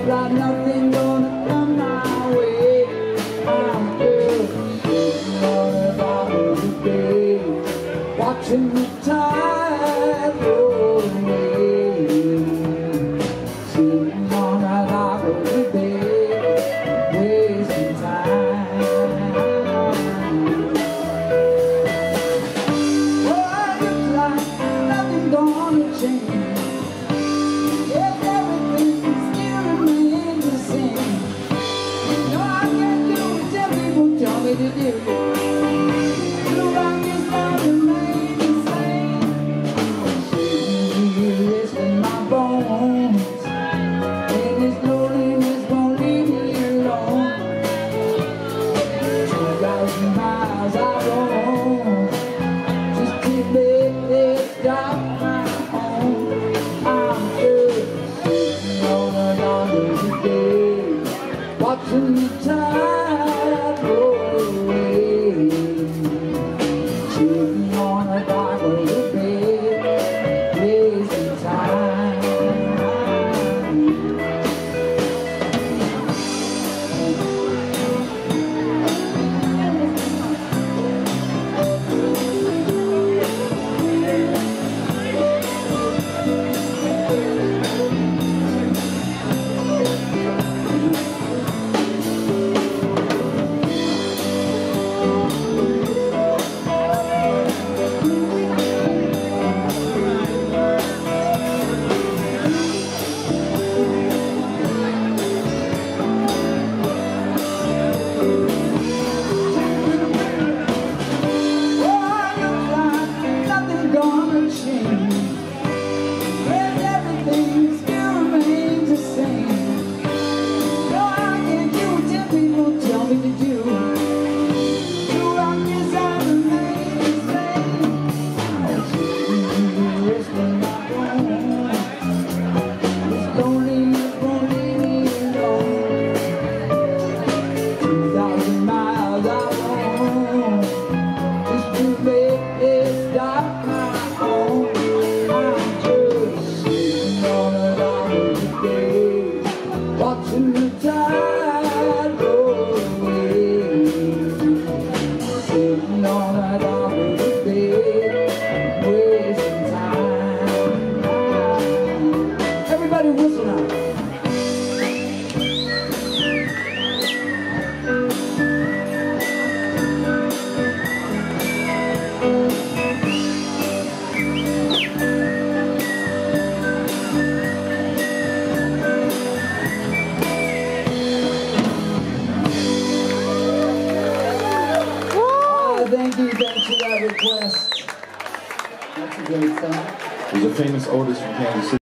like nothing gonna come my way. I'm just sitting on a dock of the bay, watching the tide roll away. Sitting on a dock of the bay, wasting time. Oh, it looks like nothing gonna change. To do. The rock is not remain the same. Sitting here resting my bones, and this loneliness won't leave me alone. 2,000 miles I roam just to let this stop my home. I'm just sitting on a dock of the bay, watching the tide roll. Sitting on a dock of the bay, wasting time. Watching the tide roll away, sitting on a dock of the bay, wasting time. Everybody whistle now. Thank you, thanks for that request. That's a great song. There's a famous Otis from Kansas City.